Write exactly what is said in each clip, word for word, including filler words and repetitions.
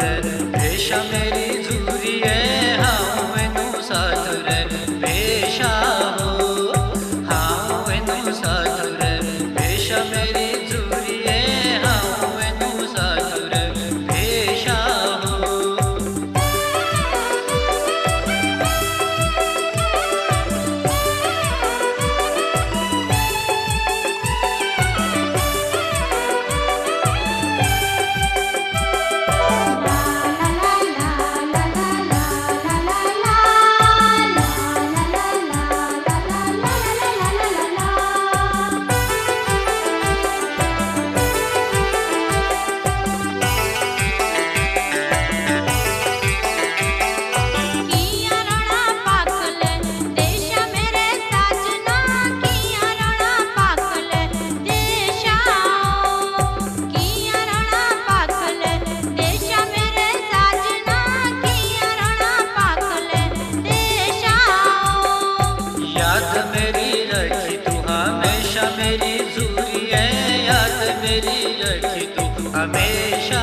रे भेषा मेरी झूरी है हाँ मैनू साथ रे भेषा हो हाँ मैनू साथ रे भेषा मेरी झूरी है हाँ मैनू साथ रे भेषा हो। याद मेरी रखी तू हमेशा मेरी झूरी है याद मेरी रखी तू हमेशा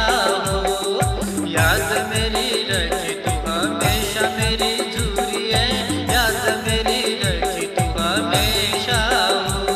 हो याद मेरी रखी तू हमेशा मेरी झूरी है याद मेरी रखी तू हमेशा हो।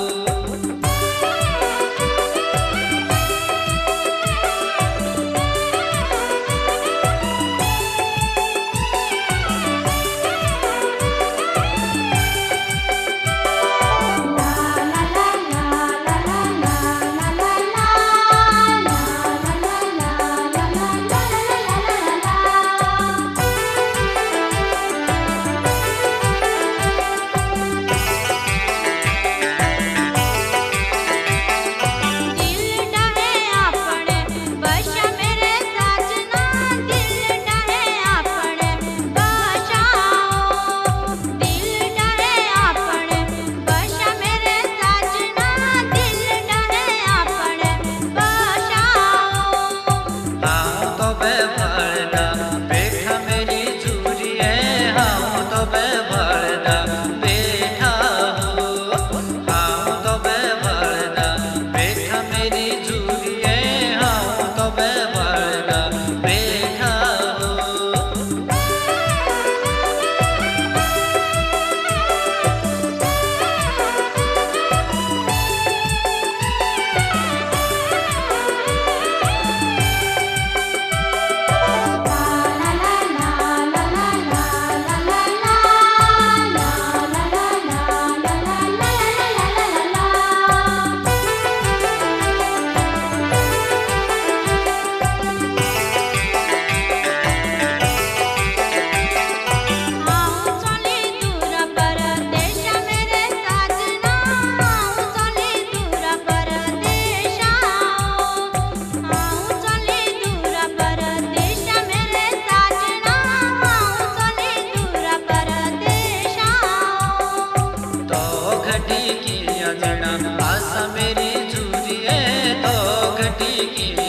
आशा मेरी झूरी है तो घटी की